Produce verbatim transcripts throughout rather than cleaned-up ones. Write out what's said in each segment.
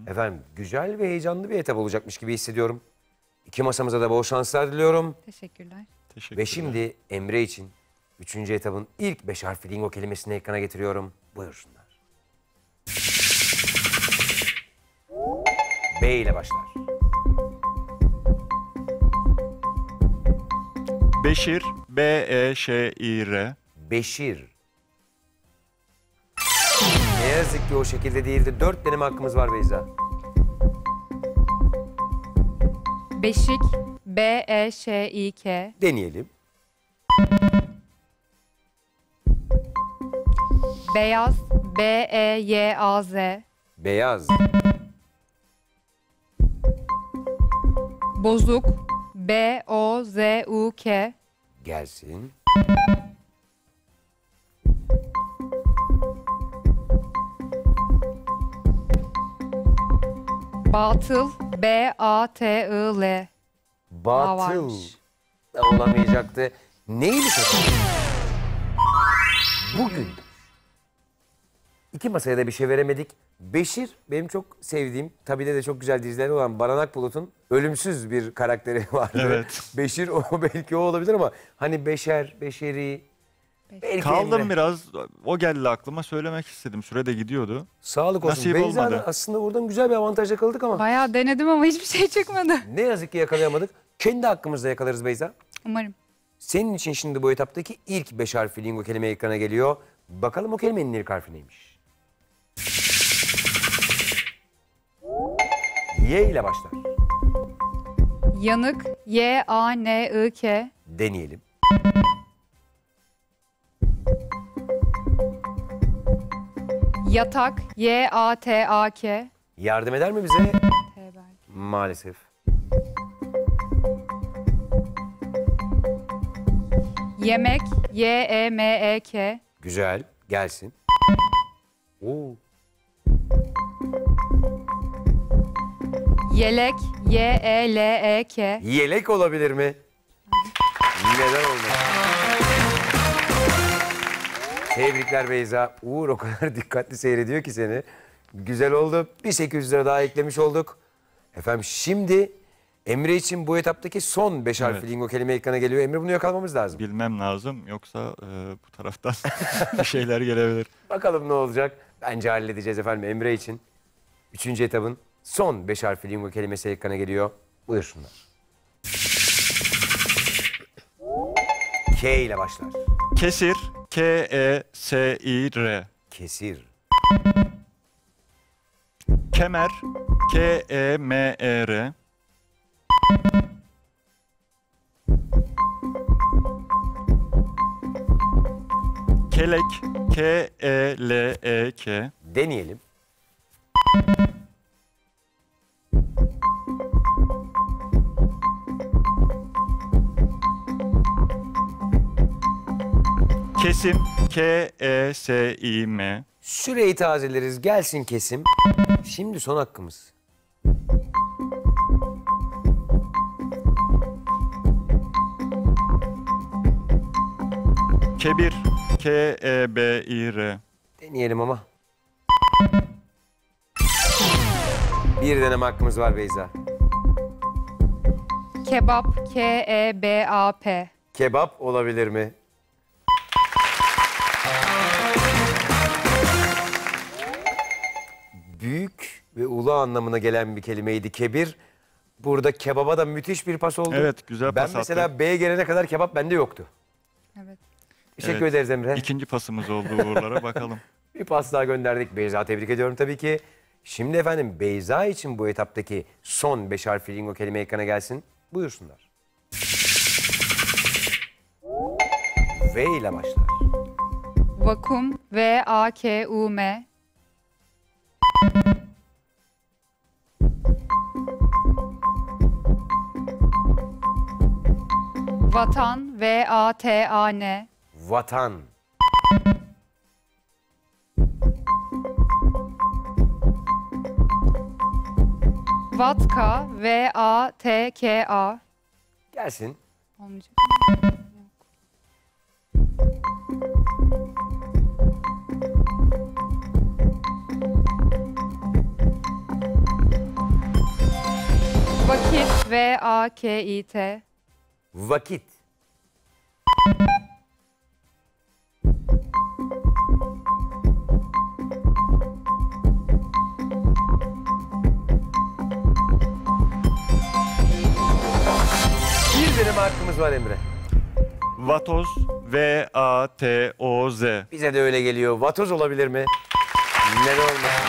Efendim güzel ve heyecanlı bir etap olacakmış gibi hissediyorum. İki masamıza da bol şanslar diliyorum. Teşekkürler. Teşekkürler. Ve şimdi Emre için üçüncü etabın ilk beş harfli lingo kelimesini ekrana getiriyorum. Buyursunlar. B ile başlar. Beşir, B E Ş İ R. Beşir. Ne yazık ki o şekilde değildi. Dört deneme hakkımız var Beyza. Beşik, B E Ş İ K. Deneyelim. Beyaz, B E Y A Z. Beyaz. Bozuk, B O Z U K. Gelsin. Batıl, B A T I L. Batıl. varmış. Olamayacaktı. Neymiş efendim? Bugün. İki masaya da bir şey veremedik. Beşir benim çok sevdiğim, tabii de, de çok güzel dizileri olan Baran Akbulut'un ölümsüz bir karakteri vardı. Evet. Beşir o belki o olabilir ama hani Beşer, Beşeri... Belki Kaldım Emre. biraz. O geldi aklıma, söylemek istedim. Süre de gidiyordu. Sağlık olsun. Nasip Beyza'da olmadı. aslında buradan güzel bir avantaj yakaladık ama Bayağı denedim ama hiçbir şey çıkmadı. ne yazık ki yakalayamadık. Kendi hakkımızda yakalarız Beyza. Umarım. Senin için şimdi bu etaptaki ilk beş harfli lingo kelime ekrana geliyor. Bakalım o kelimenin ilk harfi neymiş? Y ile başlar. Yanık, Y A N I K. Deneyelim. Yatak, Y A T A K. Yardım eder mi bize? T belki. Maalesef. Yemek, Y E M E K. Güzel. Gelsin. Oo. Yelek, Y E L E K. Yelek olabilir mi? Neden olmaz? Tebrikler Beyza. Uğur o kadar dikkatli seyrediyor ki seni. Güzel oldu. Bir sekiz yüz lira daha eklemiş olduk. Efendim şimdi Emre için bu etaptaki son beş harfli Evet. lingo kelime ekrana geliyor. Emre bunu yakalamamız lazım. Bilmem lazım. Yoksa e, bu taraftan bir şeyler gelebilir. Bakalım ne olacak. Bence halledeceğiz efendim Emre için. Üçüncü etapın son beş harfli lingo kelimesi ekrana geliyor. Buyursunlar. K ile başlar. Kesir, K E S İ R. Kesir. Kemer, K E M E R. Kelek, K E L E K. Deneyelim. Kesim, K E S İ M. Süreyi tazeleriz. Gelsin kesim. Şimdi son hakkımız. Kebir, K E B İ R. Deneyelim ama. Bir deneme hakkımız var Beyza. Kebap, K E B A P. Kebap olabilir mi? Büyük ve ulu anlamına gelen bir kelimeydi kebir. Burada kebaba da müthiş bir pas oldu. Evet, güzel Ben pas mesela attı. B'ye gelene kadar kebap bende yoktu. Evet. Teşekkür Evet. ederiz Emre. İkinci pasımız oldu Uğurlara, bakalım. Bir pas daha gönderdik. Beyza tebrik ediyorum tabii ki. Şimdi efendim Beyza için bu etaptaki son beş harfli lingo kelime ekrana gelsin. Buyursunlar. V ile başlar. Vakum, V A K U M. Vatan, V A T A N. Vatan. Vatka, V A T K A. Gelsin. Olmayacak. Vakit. V A K İ T. Vakit. Bir deneme hakkımız var Emre. Vatoz. V A T O Z. Bize de öyle geliyor. Vatoz olabilir mi? Neden olmaz?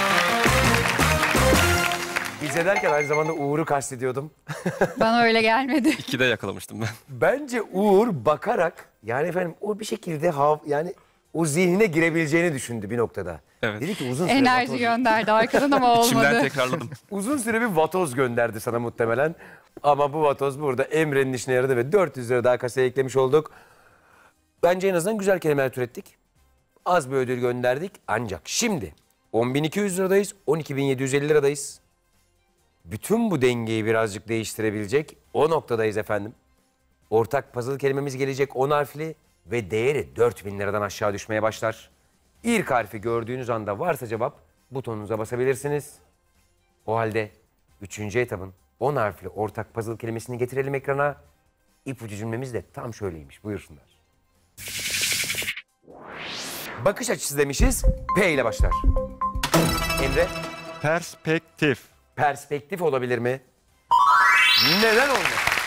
Bize derken aynı zamanda Uğur'u kastediyordum. Bana öyle gelmedi. İkide yakalamıştım ben. Bence Uğur bakarak yani efendim o bir şekilde hav yani o zihnine girebileceğini düşündü bir noktada. Evet. Dedi ki uzun süre Enerji vatoz- gönderdi arkadan ama İçimden olmadı. tekrarladım. uzun süre bir vatoz gönderdi sana muhtemelen. Ama bu vatoz burada Emre'nin işine yaradı ve dört yüz lira daha kasaya eklemiş olduk. Bence en azından güzel kelimeler türettik. Az bir ödül gönderdik ancak şimdi on bin iki yüz liradayız, on iki bin yedi yüz elli liradayız. Bütün bu dengeyi birazcık değiştirebilecek o noktadayız efendim. Ortak puzzle kelimemiz gelecek on harfli ve değeri dört bin liradan aşağı düşmeye başlar. İlk harfi gördüğünüz anda varsa cevap butonunuza basabilirsiniz. O halde üçüncü etabın on harfli ortak puzzle kelimesini getirelim ekrana. İpucu cümlemiz de tam şöyleymiş. Buyursunlar. Bakış açısı demişiz. P ile başlar. Emre, Perspektif. perspektif olabilir mi? Neden olmaz?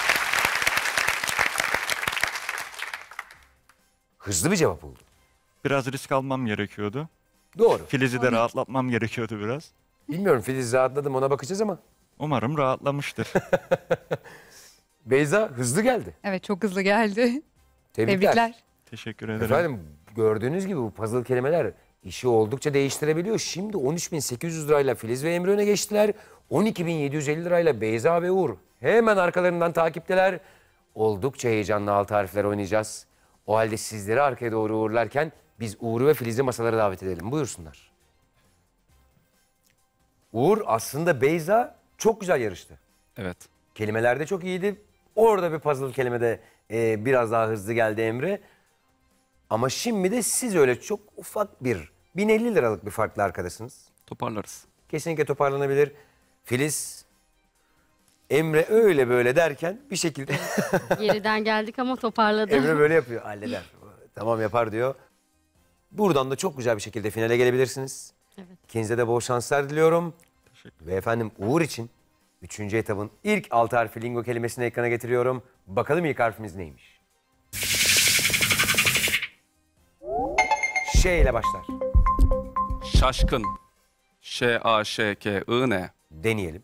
Hızlı bir cevap oldu. Biraz risk almam gerekiyordu. Doğru. Filiz'i de rahatlatmam gerekiyordu biraz. Bilmiyorum Filiz rahatladım ona bakacağız ama. Umarım rahatlamıştır. Beyza hızlı geldi. Evet çok hızlı geldi. Tebrikler. Tebrikler. Teşekkür ederim. Efendim gördüğünüz gibi bu puzzle kelimeler işi oldukça değiştirebiliyor. Şimdi on üç bin sekiz yüz lirayla Filiz ve Emre öne geçtiler. on iki bin yedi yüz elli lirayla Beyza ve Uğur hemen arkalarından takipteler. Oldukça heyecanlı altı harfler oynayacağız. O halde sizleri arkaya doğru uğurlarken biz Uğur'u ve Filiz'i masalara davet edelim. Buyursunlar. Uğur aslında Beyza çok güzel yarıştı. Evet. Kelimelerde çok iyiydi. Orada bir puzzle kelimede e, biraz daha hızlı geldi Emre. Ama şimdi de siz öyle çok ufak bir bin elli liralık bir farklı arkadasınız. Toparlarız. Kesinlikle toparlanabilir. Filiz, Emre öyle böyle derken bir şekilde Geriden geldik ama toparladı. Emre böyle yapıyor. Halleder. Tamam yapar diyor. Buradan da çok güzel bir şekilde finale gelebilirsiniz. Evet. İkinize de bol şanslar diliyorum. Teşekkür Ve efendim Uğur için üçüncü etabın ilk altı harfi lingo kelimesini ekrana getiriyorum. Bakalım ilk harfimiz neymiş? Ş ile başlar. Şaşkın. Ş A Ş K I N. Deneyelim.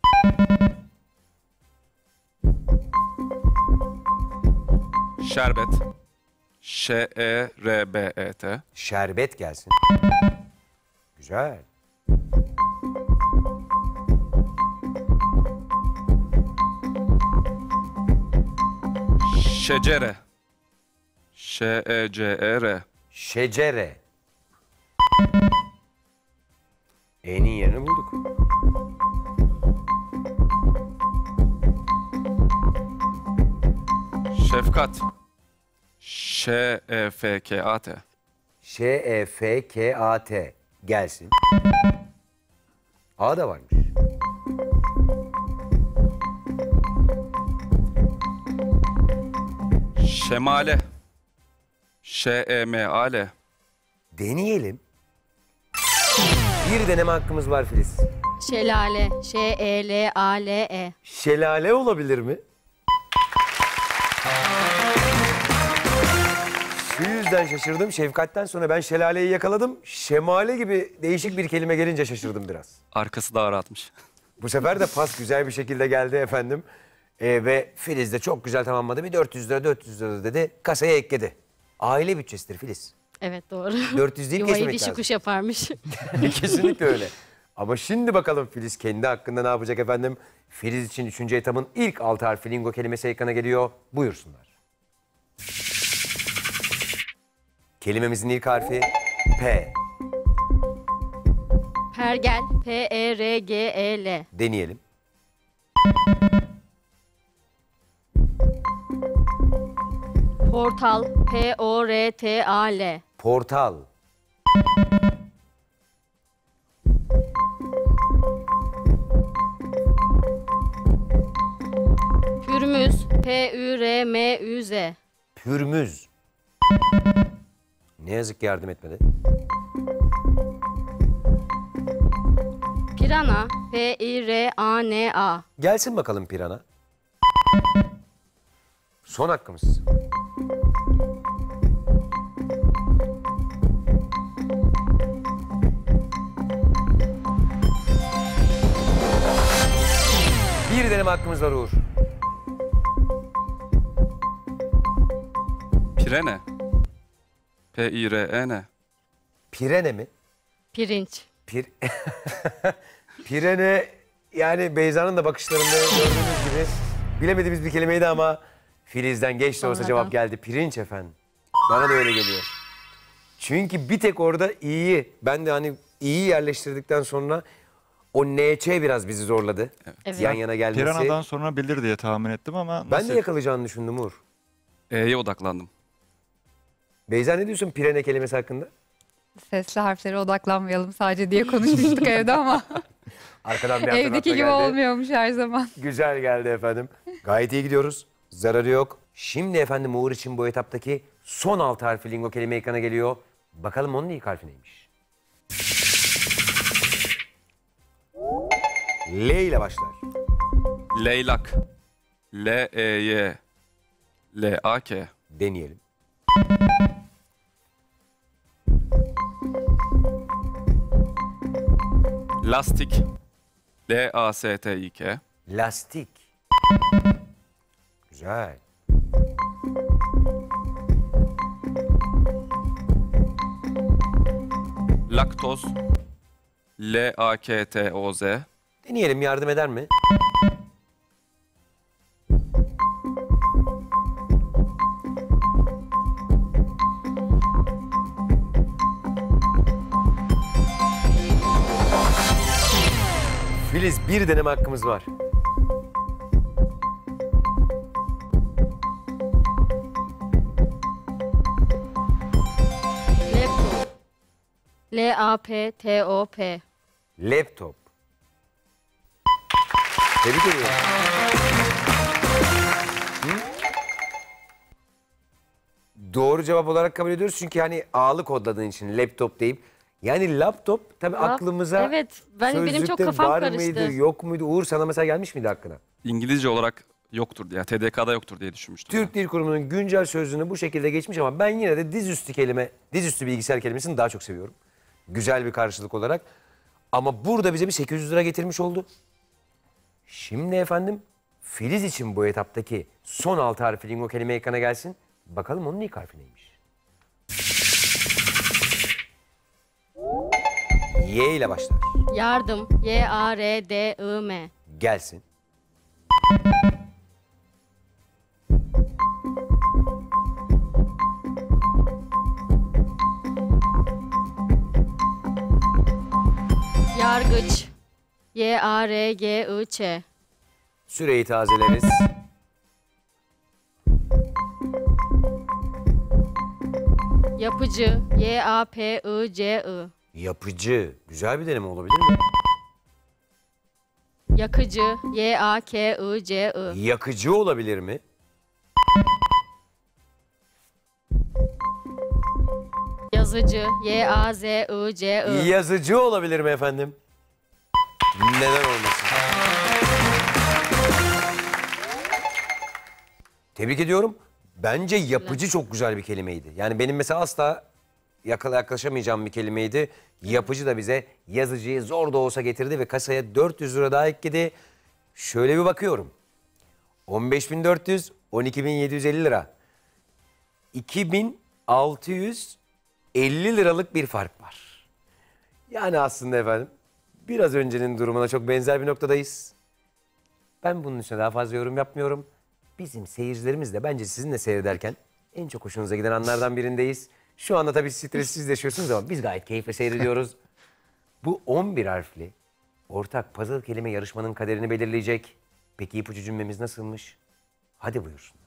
Şerbet. Ş E R B E T. Şerbet gelsin. Güzel. Şecere. Ş E C E R. Şecere. E'nin yerini bulduk. Şefkat. Ş E F K A T. Ş E F K A T gelsin. A da varmış. Şemale. Ş E M A L. Deneyelim. Bir deneme hakkımız var Filiz. Şelale. Ş E L A L E. Şelale olabilir mi? Şu yüzden şaşırdım. Şefkatten sonra ben şelaleyi yakaladım. Şemale gibi değişik bir kelime gelince şaşırdım biraz. Arkası daha rahatmış. Bu sefer de pas güzel bir şekilde geldi efendim. Ee, ve Filiz de çok güzel tamamladı. Bir dört yüz lira dört yüz lira dedi. Kasaya ekledi. Aile bütçesidir Filiz. Evet doğru. dört yüz değil Yuvayı kesmek dişi lazım. kuş yaparmış. Kesinlikle öyle. Ama şimdi bakalım Filiz kendi hakkında ne yapacak efendim? Filiz için üçüncü etabın ilk altı harfi lingo kelimesi ekrana geliyor. Buyursunlar. Kelimemizin ilk harfi P. Pergel. P E R G E L. Deneyelim. Portal. P O R T A L. Portal. Pürmüz. P Ü R M Ü Z. Pürmüz. Ne yazık ki yardım etmedi. Pirana. P I R A N A. Gelsin bakalım pirana. Son hakkımız. Bir deneme hakkımız var Uğur. Pirene. P I R E N. Pirene mi? Pirinç. Pir... Pirene, yani Beyza'nın da bakışlarında gördüğünüz gibi bilemediğimiz bir kelimeydi ama Filiz'den geç de olsa Sonradan. cevap geldi. Pirinç efendim. Bana da öyle geliyor. Çünkü bir tek orada iyi, ben de hani iyi yerleştirdikten sonra o N Ç biraz bizi zorladı. Evet. Yan yana gelmesi. Pirana'dan sonra bilir diye tahmin ettim ama Ben nasıl? de yakalayacağını düşündüm Uğur. E'ye odaklandım. Beyza ne diyorsun Pirene kelimesi hakkında? Sesli harflere odaklanmayalım sadece diye konuşmuştuk evde ama Arkadan bir hatırlatma evdeki gibi geldi. olmuyormuş her zaman. Güzel geldi efendim. Gayet iyi gidiyoruz. Zararı yok. Şimdi efendim Uğur için bu etaptaki son altı harfli lingo kelime ekrana geliyor. Bakalım onun ilk harfi neymiş? L ile başlar. Leylak. L E Y L A K. Deneyelim. Lastik. L A S T I K. Lastik. Güzel. Laktoz. L A K T O Z. Deneyelim, yardım eder mi? Filiz, bir deneme hakkımız var. Laptop. L A P T O P. Laptop. Tebrik ediyorum. Hı? Doğru cevap olarak kabul ediyoruz çünkü hani A'lı kodladığın için laptop deyip yani laptop tabii Lap- aklımıza Evet, ben benim çok sözlükte kafam var karıştı. mıydı yok muydu? Uğur sana mesela gelmiş miydi aklına? İngilizce olarak yoktur diye, T D K'da yoktur diye düşünmüştüm. Türk Dil Kurumu'nun güncel sözlüğünü bu şekilde geçmiş ama ben yine de dizüstü kelime, dizüstü bilgisayar kelimesini daha çok seviyorum. Güzel bir karşılık olarak. Ama burada bize bir sekiz yüz lira getirmiş oldu. Şimdi efendim Filiz için bu etaptaki son altı harfli lingo kelime ekrana gelsin. Bakalım onun ilk harfi neymiş? Y ile başlar. Yardım. Y A R D I M. Gelsin. Yargıç. Y A R G I Ç. Süreyi tazeleriz. Yapıcı. Y A P I C I. Yapıcı. Güzel bir deneme olabilir mi? Yakıcı. Y A K I C I. Yakıcı olabilir mi? Yazıcı. Y A Z I C I. Yazıcı olabilir mi efendim? Neden olmasın? Tebrik ediyorum. Bence yapıcı çok güzel bir kelimeydi. Yani benim mesela asla yakala yaklaşamayacağım bir kelimeydi. Yapıcı da bize yazıcıyı zor da olsa getirdi ve kasaya dört yüz lira daha ekledi. Şöyle bir bakıyorum. on beş bin dört yüz, on iki bin yedi yüz elli lira. iki bin altı yüz elli liralık bir fark var. Yani aslında efendim biraz öncenin durumuna çok benzer bir noktadayız. Ben bunun üstüne daha fazla yorum yapmıyorum. Bizim seyircilerimiz de bence sizinle seyrederken en çok hoşunuza giden anlardan birindeyiz. Şu anda tabii stressiz yaşıyorsunuz ama biz gayet keyifle seyrediyoruz. Bu on bir harfli ortak puzzle kelime yarışmanın kaderini belirleyecek. Peki ipucu cümlemiz nasılmış? Hadi buyursunlar.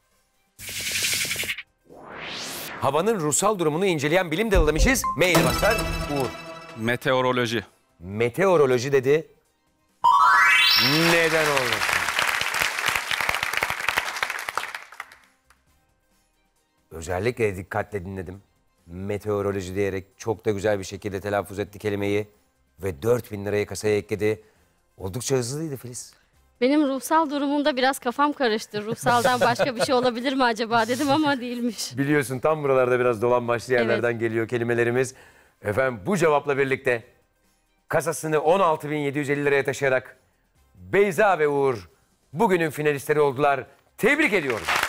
Havanın ruhsal durumunu inceleyen bilim dalı demişiz. M ile başlar. Uğur. Meteoroloji. Meteoroloji dedi. Neden olmasın? Özellikle dikkatle dinledim. Meteoroloji diyerek çok da güzel bir şekilde telaffuz etti kelimeyi. Ve dört bin lirayı kasaya ekledi. Oldukça hızlıydı Filiz. Benim ruhsal durumumda biraz kafam karıştı. Ruhsaldan başka bir şey olabilir mi acaba dedim ama değilmiş. Biliyorsun tam buralarda biraz dolambaçlı yerlerden evet. geliyor kelimelerimiz. Efendim bu cevapla birlikte kasasını on altı bin yedi yüz elli liraya taşıyarak Beyza ve Uğur bugünün finalistleri oldular. Tebrik ediyorum.